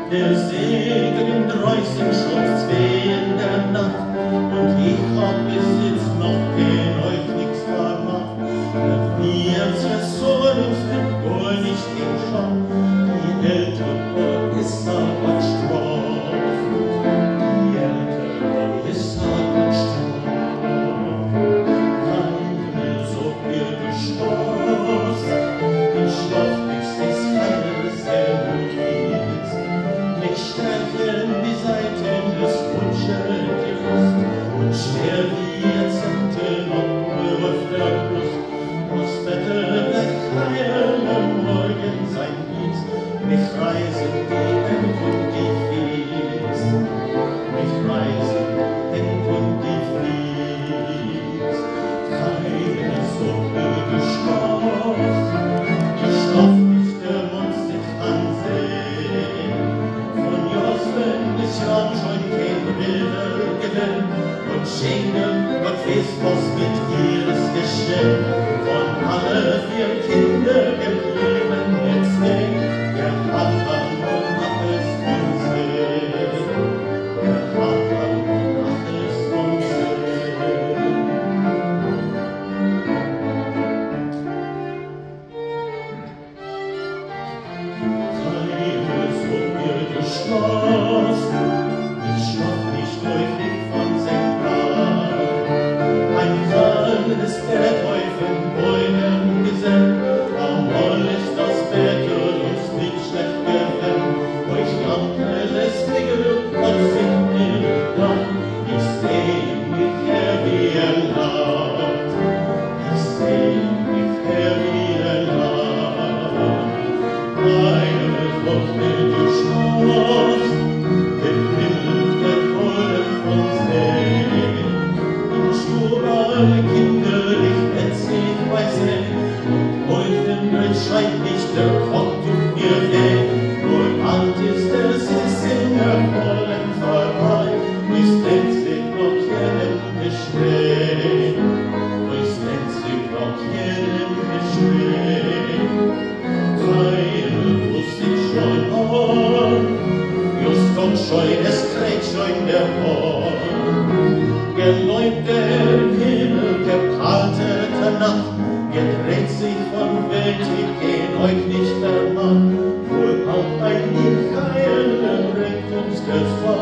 Der Segen im dreußen Schutz wehen der Nacht, und ich hab bis jetzt noch kein euch nix vermacht. Mir zersäuft gar nicht den Schau, die ältere Orissa Gott straft. Die ältere Orissa Gott straft. Keine so ihr Gestoß, die Stoffnix ist keine Selbst. Nicht stärken die Seiten des Wunschelgifts, und schwer wie Jahrzehnte noch auf der Brust. Das Wetter wird am Morgen sein Lied, mich reisen die End und die Fies. Mich reisen End und die Fies. Keine so blöde Stoff, die Stoff nicht der Mund sich ansehen. Von Josven bis Jan schon kein Bilder gewinnt, und Schenken, Gott weiß was mit ihres Geschenk. Von alle vier Kinder geblieben jetzt weg, der Papa und macht es von sich. Der Papa macht es von sich. Keine so ihr geschlossen, ich schaff mich durch den von Senkbar. Ein Kranz der Teufel Bäumen gesenkt, am Moll ist das Bettel uns nicht schlecht gewinnt. Euch Land alles Fliegel, was sind mir dann? Ich seh mich her wie ein Land. Ich seh mich her wie ein Land. Eine Woche geschlossen, den Wind der Volle von See. Und Schubal Kinder, ich erzähl bei See. Und heute Welt schreit nicht der Kopf tut mir weh. Nur alt ist der Sitz in der vollen Pfarrei. Bis denkt sich noch jedem Gespräch. Bis denkt sich noch jedem Gespräch. Keine wusste ich schon an. Just kommt schon, es kräht schon der Horn. Geläumt der Himmel, gekaltete Nacht, gedreht sich von Welt, ich geh euch nicht vermacht. Wohl auch ein Michael bringt uns Gefahr.